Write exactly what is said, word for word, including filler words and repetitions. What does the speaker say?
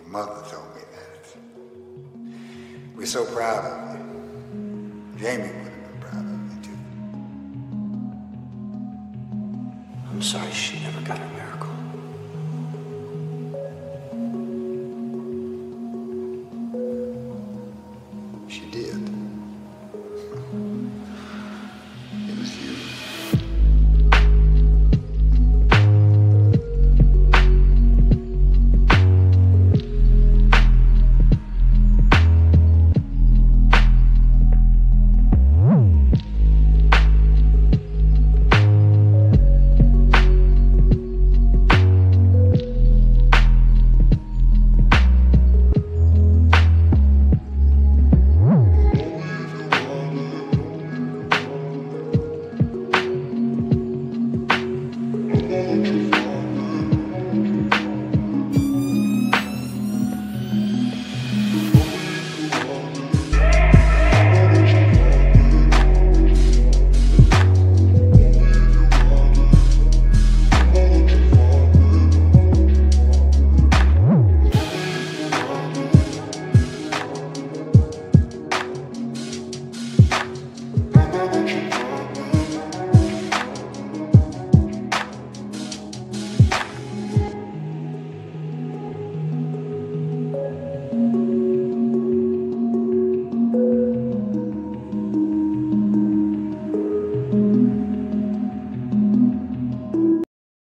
mother told me that. We're so proud of you. Jamie would have been proud of you, too. I'm sorry she never got her married.